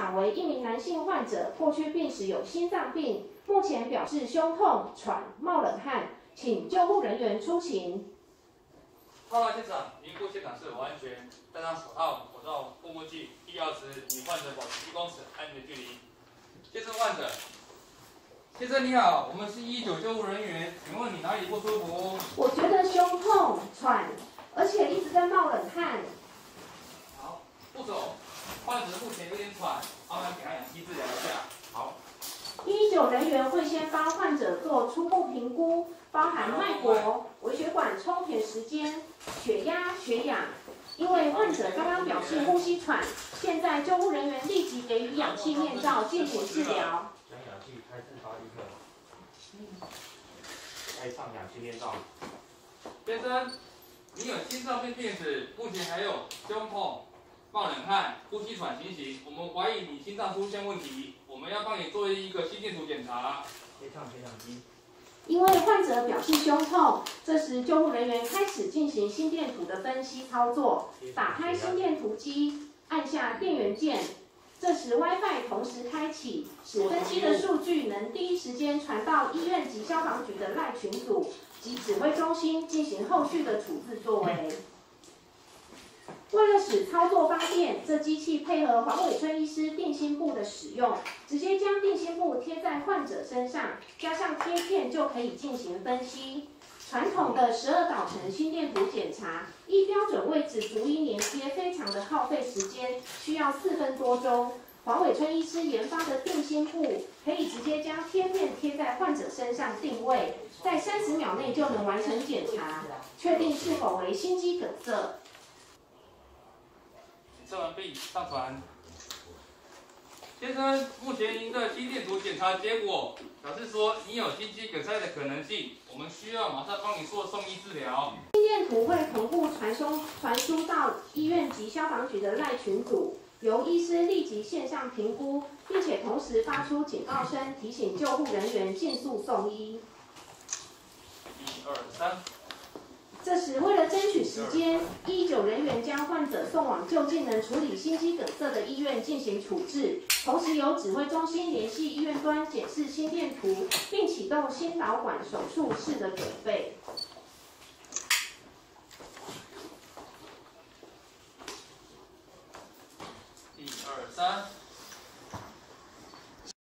场为一名男性患者，过去病史有心脏病，目前表示胸痛、喘、冒冷汗，请救护人员出勤。 到达现场，评估现场是否安全，戴上手套、口罩、护目镜，必要时与患者保持1公尺安全距离。接生患者，先生你好，我们是119救护人员，请问你哪里不舒服？ 我觉得胸痛、喘，而且一直在冒冷汗。 好，副手，患者目前有点喘，麻烦给他氧气治疗一下。好。 119人员会先帮患者做初步评估，包含脉搏、微血管充填时间、血压、血氧。因为患者刚刚表示呼吸喘，现在救护人员立即给予氧气面罩进行治疗。 将氧气开至8立克。戴上氧气面罩。 先生，你有心脏病变史，目前还有胸痛、冒冷汗、呼吸喘情形，我们怀疑你心脏出现问题，我们要帮你做一个心电图检查。 贴上血氧机。 因为患者表示胸痛，这时救护人员开始进行心电图的分析操作。打开心电图机，按下电源键，这时 WiFi 同时开启，使分析的数据能第一时间传到医院及消防局的赖群组及指挥中心进行后续的处置作为。为了使操作方便，这机器配合黄伟春医师定心簿的使用，直接将定心簿贴在患者身上，加上贴片就可以进行分析。传统的12导程心电图检查，依标准位置逐一连接，非常的耗费时间，需要4分多钟。黄伟春医师研发的定心簿，可以直接将贴片贴在患者身上定位，在30秒内就能完成检查，确定是否为心肌梗塞。 测完毕，上传。先生，目前您的心电图检查结果表示说你有心肌梗塞的可能性，我们需要马上帮你做送医治疗。 心电图会同步传输到医院及消防局的赖群组，由医师立即线上评估，并且同时发出警告声，提醒救护人员尽速送医。 1、2、3。 这时，为了争取时间，119人员将患者送往就近能处理心肌梗塞的医院进行处置，同时由指挥中心联系医院端检视心电图，并启动心导管手术室的准备。